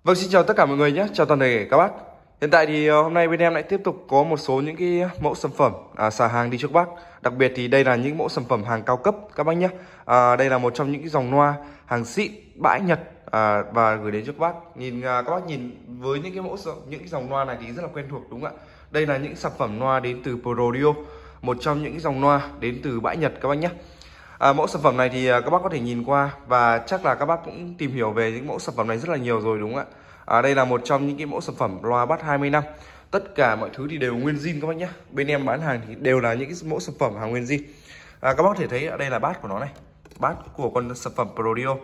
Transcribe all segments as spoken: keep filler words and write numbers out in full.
Vâng, xin chào tất cả mọi người nhé, chào toàn thể các bác. Hiện tại thì uh, hôm nay bên em lại tiếp tục có một số những cái mẫu sản phẩm à, xả hàng đi cho các bác. Đặc biệt thì đây là những mẫu sản phẩm hàng cao cấp các bác nhé. À, đây là một trong những cái dòng loa hàng xịn bãi Nhật à, và gửi đến cho các bác. Nhìn uh, các bác nhìn với những cái mẫu những cái dòng loa này thì rất là quen thuộc đúng không ạ? Đây là những sản phẩm loa đến từ Prodeo, một trong những cái dòng loa đến từ bãi Nhật các bác nhé. À, mẫu sản phẩm này thì các bác có thể nhìn qua và chắc là các bác cũng tìm hiểu về những mẫu sản phẩm này rất là nhiều rồi đúng không ạ? À, đây là một trong những cái mẫu sản phẩm loa bass hai mươi năm. Tất cả mọi thứ thì đều nguyên zin các bác nhé. Bên em bán hàng thì đều là những cái mẫu sản phẩm hàng nguyên zin. À, các bác có thể thấy ở đây là bass của nó này, bass của con sản phẩm Prodeo.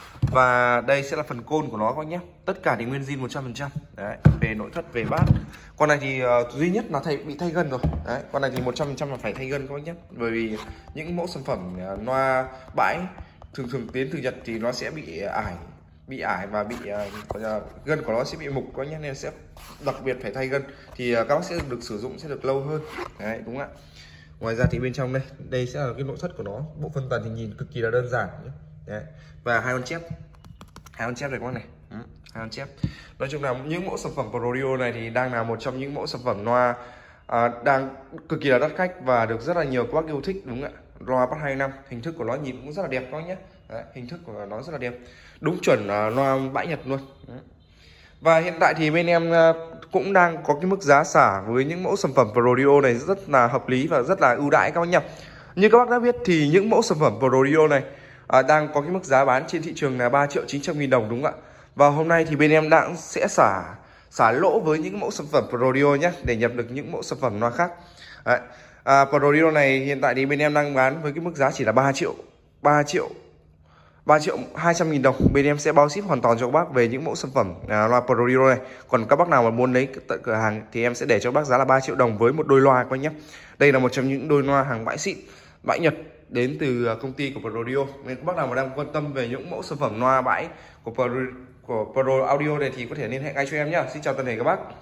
Và đây sẽ là phần côn của nó các bác nhé. Tất cả thì nguyên zin một trăm phần trăm. Đấy, về nội thất, về bass. Con này thì uh, duy nhất là thay bị thay gân rồi. Đấy, con này thì một trăm phần trăm là phải thay gân các bác nhé. Bởi vì những mẫu sản phẩm uh, loa bãi thường thường tiến từ Nhật thì nó sẽ bị ải bị ải và bị uh, gân của nó sẽ bị mục có nhé, nên sẽ đặc biệt phải thay gân thì uh, các bác sẽ được sử dụng sẽ được lâu hơn. Đấy, đúng không ạ? Ngoài ra thì bên trong đây đây sẽ là cái nội thất của nó, bộ phân tần thì nhìn cực kỳ là đơn giản nhé. Đấy. Và hai con chép hai con chép này các bác này, ừ, hai con chép. Nói chung là những mẫu sản phẩm Prodeo này thì đang là một trong những mẫu sản phẩm loa à, đang cực kỳ là đắt khách và được rất là nhiều các bác yêu thích đúng không ạ? Loa bass hai mươi năm, hình thức của nó nhìn cũng rất là đẹp các bác nhé. Đấy, hình thức của nó rất là đẹp, đúng chuẩn uh, loa bãi Nhật luôn. Đấy. Và hiện tại thì bên em uh, cũng đang có cái mức giá xả với những mẫu sản phẩm Prodeo này rất là hợp lý và rất là ưu đãi các bác nhé. Như các bác đã biết thì những mẫu sản phẩm Prodeo này à, đang có cái mức giá bán trên thị trường là ba triệu chín trăm nghìn đồng đúng không ạ? Và hôm nay thì bên em đang sẽ xả xả lỗ với những mẫu sản phẩm Prodeo nhé, để nhập được những mẫu sản phẩm loa khác. Đấy. À, Prodeo này hiện tại thì bên em đang bán với cái mức giá chỉ là ba triệu ba triệu ba triệu hai trăm nghìn đồng. Bên em sẽ bao ship hoàn toàn cho các bác về những mẫu sản phẩm à, loa Prodeo này. Còn các bác nào mà muốn lấy tận cửa hàng thì em sẽ để cho các bác giá là ba triệu đồng với một đôi loa các bác nhé. Đây là một trong những đôi loa hàng bãi xịn, bãi Nhật đến từ công ty của Prodeo. Nên các bác nào mà đang quan tâm về những mẫu sản phẩm loa bãi của Pro, của Pro Audio này thì có thể liên hệ ngay cho em nhé. Xin chào toàn thể các bác.